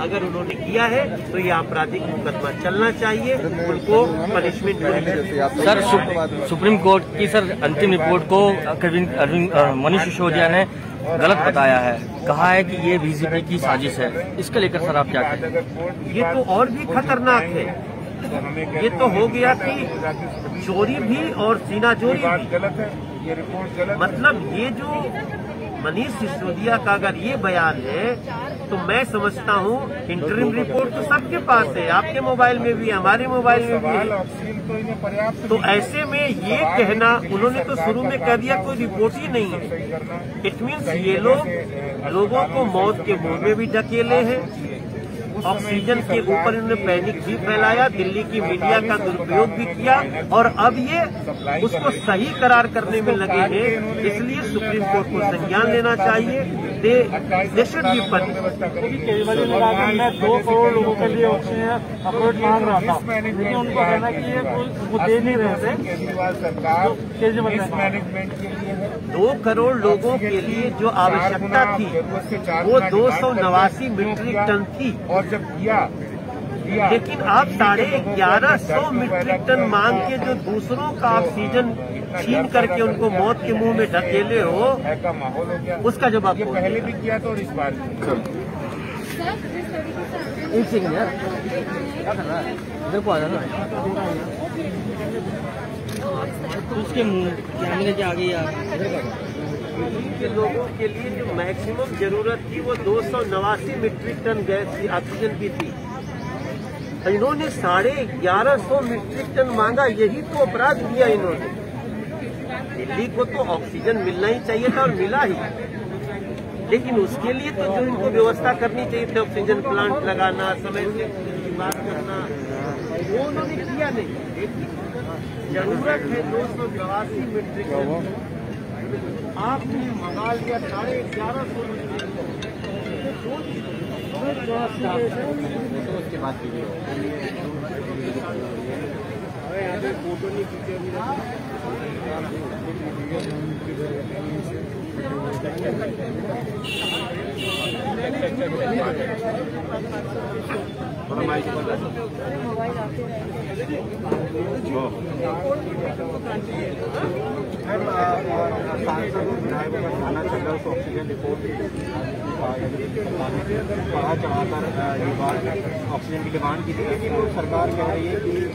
अगर उन्होंने किया है तो ये आपराधिक मुकदमा चलना चाहिए, उनको पनिशमेंट मिलनी चाहिए। सर, सुप्रीम कोर्ट की सर अंतिम रिपोर्ट को मनीष सिसोदिया ने गलत बताया है, कहा है कि ये बीजेपी की साजिश है। इसके लेकर सर आप क्या कहें? ये तो और भी खतरनाक है। ये तो हो गया कि चोरी भी और सीनाजोरी भी। मतलब ये जो मनीष सिसोदिया का अगर ये बयान है तो मैं समझता हूँ इंटरिम रिपोर्ट तो सबके पास है, आपके मोबाइल में भी, हमारे मोबाइल में भी है। तो ऐसे में ये कहना, उन्होंने तो शुरू में कह दिया कोई रिपोर्ट ही नहीं है। इट मीन्स ये लोगों को मौत के मुंह में भी ढकेले हैं। ऑक्सीजन के ऊपर इन्होंने पैनिक भी फैलाया, दिल्ली की मीडिया का दुरुपयोग भी किया और अब ये उसको सही करार करने में लगे हैं। इसलिए सुप्रीम कोर्ट को संज्ञान लेना चाहिए। They should be punished. Kejriwal ने कहा कि मैं 2 करोड़ लोगों के लिए ऑक्सीजन अप्रोच मांग रहा था, लेकिन उनको कहना कि ये वो दे नहीं रहे थे। केजरीवाल मैनेजमेंट के लिए 2 करोड़ लोगों के लिए जो आवश्यकता थी वो 289 मीट्रिक टन थी, और जब किया लेकिन आप 1150 मीट्रिक टन मांग के जो दूसरों का ऑक्सीजन छीन करके उनको मौत के मुंह में ढकेले हो, का माहौल हो गया। उसका जवाब पहले भी किया तो और इस बार एक सेकंड यार, इधर को आ जाना। उसके मुंह कैमरे के आगे यार, के लोगों के लिए जो मैक्सिमम जरूरत थी वो 289 मीट्रिक टन गैस ऑक्सीजन की थी। इन्होंने 1150 मीट्रिक टन मांगा, यही तो अपराध किया इन्होंने। दिल्ली को तो ऑक्सीजन मिलना ही चाहिए था और मिला ही, लेकिन उसके लिए तो जो इनको व्यवस्था करनी चाहिए थी, ऑक्सीजन प्लांट लगाना, समय से बात करना, वो उन्होंने किया नहीं। जरूरत है 289 मीट्रिक टन, आपने मंगा लिया 1150 मीट्रिक उसके बाद फोटो नहीं खींचे। सांसद विधायकों का थाना चल रहा है, उस ऑक्सीजन रिपोर्ट बढ़ा चढ़ाकर ये बात ऑक्सीजन की डिमांड की थी, लेकिन सरकार कह रही है कि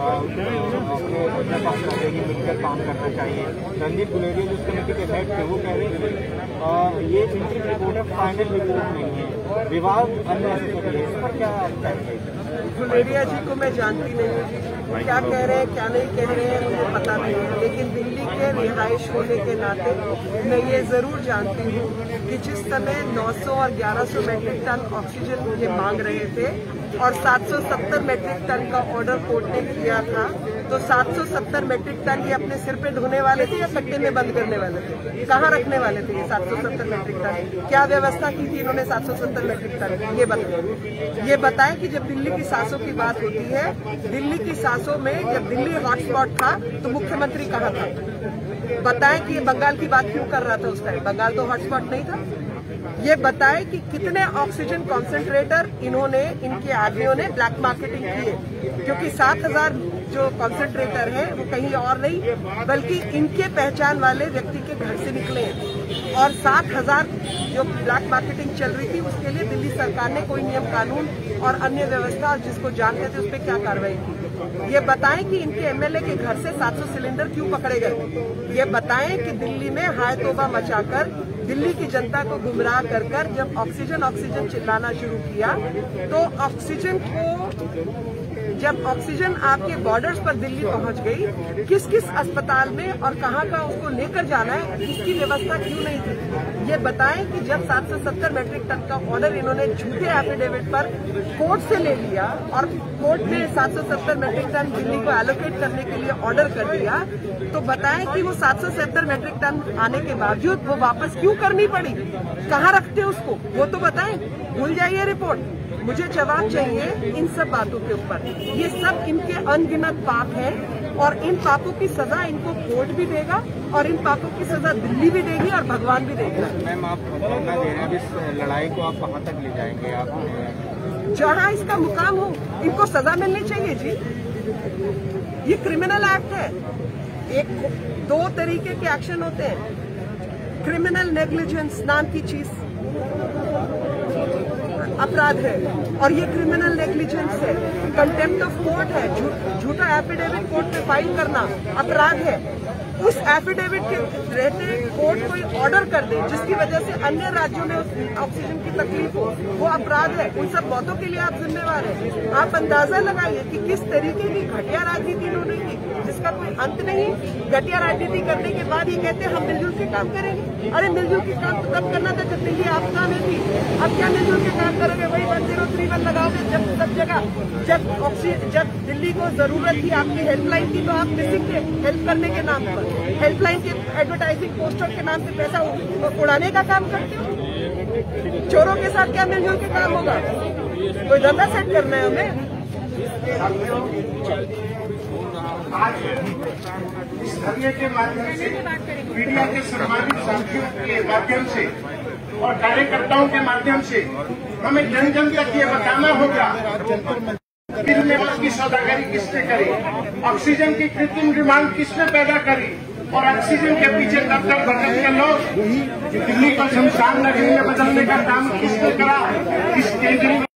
आपको मिलकर काम करना चाहिए। रणदीप गुलेरिया जिस कमेटी के हेड थे वो कह रहे हैं कि ये इंटरिम रिपोर्ट है, फाइनल रिपोर्ट नहीं है, विवाद अननेसेसरी है। इस पर क्या कहेंगे? गुलेरिया जी को मैं जानती नहीं हूँ, क्या कह रहे हैं क्या नहीं कह रहे हैं मुझे पता नहीं है, लेकिन दिल्ली के रिहाइश होने के नाते मैं ये जरूर जानती हूँ कि जिस समय 900 और 1100 मैट्रिक टन ऑक्सीजन ये मांग रहे थे और 770 मैट्रिक टन का ऑर्डर कोर्ट ने किया था, तो 770 मैट्रिक टन ये अपने सिर पे ढोने वाले थे या कट्टे में बंद करने वाले थे? कहाँ रखने वाले थे ये 770 मैट्रिक टन? क्या व्यवस्था की थी इन्होंने 770 मैट्रिक टन की? ये बताएं कि जब दिल्ली की सांसों की बात होती है, दिल्ली की सांसों में जब दिल्ली हॉटस्पॉट था तो मुख्यमंत्री कहाँ था? बताएं कि ये बंगाल की बात क्यों कर रहा था उस टाइम? बंगाल तो हॉटस्पॉट नहीं था। ये बताएं कि कितने ऑक्सीजन कॉन्सेंट्रेटर इन्होंने, इनके आदमियों ने ब्लैक मार्केटिंग की है, क्योंकि 7000 जो कॉन्सेंट्रेटर है वो कहीं और नहीं बल्कि इनके पहचान वाले व्यक्ति के घर से निकले हैं, और 7000 जो ब्लैक मार्केटिंग चल रही थी उसके लिए दिल्ली सरकार ने कोई नियम कानून और अन्य व्यवस्था जिसको जानते थे उस पर क्या कार्रवाई की? ये बताएं कि इनके एमएलए के घर से 700 सिलेंडर क्यों पकड़े गए? ये बताएं कि दिल्ली में हाय तौबा मचाकर दिल्ली की जनता को गुमराह कर जब ऑक्सीजन चिल्लाना शुरू किया, तो जब ऑक्सीजन आपके बॉर्डर्स पर दिल्ली पहुंच गई, किस किस अस्पताल में और कहां का उसको लेकर जाना है, इसकी व्यवस्था क्यों नहीं थी? ये बताएं कि जब 770 मैट्रिक टन का ऑर्डर इन्होंने झूठे एफिडेविट पर कोर्ट से ले लिया और कोर्ट ने 770 मैट्रिक टन दिल्ली को एलोकेट करने के लिए ऑर्डर कर दिया, तो बताएं कि वो 770 मैट्रिक टन आने के बावजूद वो वापस क्यों करनी पड़ी? कहाँ रखते उसको वो तो बताएं। भूल जाइए रिपोर्ट, मुझे जवाब चाहिए इन सब बातों के ऊपर। ये सब इनके अनगिनत पाप हैं और इन पापों की सजा इनको कोर्ट भी देगा और इन पापों की सजा दिल्ली भी देगी और भगवान भी देगा। मैम, आप बता दे रहे हैं अब इस लड़ाई को आप कहाँ तक ले जाएंगे? आप जहां इसका मुकाम हो, इनको सजा मिलनी चाहिए जी। ये क्रिमिनल एक्ट है। दो तरीके के एक्शन होते हैं, क्रिमिनल नेग्लिजेंस नाम की चीज अपराध है और ये क्रिमिनल नेग्लिजेंस है, कंटेम्प्ट ऑफ कोर्ट है, झूठा एफिडेविट कोर्ट में फाइल करना अपराध है। उस एफिडेविट के रहते कोर्ट कोई ऑर्डर कर दे जिसकी वजह से अन्य राज्यों में ऑक्सीजन की तकलीफ हो, वो अपराध है। उन सब मौतों के लिए आप जिम्मेवार हैं। आप अंदाजा लगाइए कि किस तरीके की घटिया राजनीति इन्होंने की, जिसका कोई अंत नहीं। घटिया राजनीति करने के बाद ये कहते हैं हम मिलजुल के काम करेंगे। अरे मिलजुल के काम तो तब करना था जब दिल्ली आपदा में थी। अब क्या मिलजुल के काम करोगे? वही 1031 लगाओगे जब सब जगह। जब दिल्ली को जरूरत थी आपकी हेल्पलाइन की, तो आप मिसिंग थे हेल्प करने के नाम पर। हेल्पलाइन के एडवर्टाइजिंग पोस्टर के नाम से पैसा उड़ाने का काम करते हो। चोरों के साथ क्या मिलजुल के काम होगा? कोई धंधा सेट करना है हमें। आज इस धरने के माध्यम से, मीडिया के सम्मानित साथियों के माध्यम से और कार्यकर्ताओं के माध्यम से हमें जन जन तक ये बताना होगा कि लेवल की सौदागरी किसने करी, ऑक्सीजन की कृत्रिम डिमांड किसने पैदा करी और ऑक्सीजन के पीछे दब भटक के लोग दिल्ली को शमशान नगरी में बदलने का काम किसने करा। इस केंद्रीय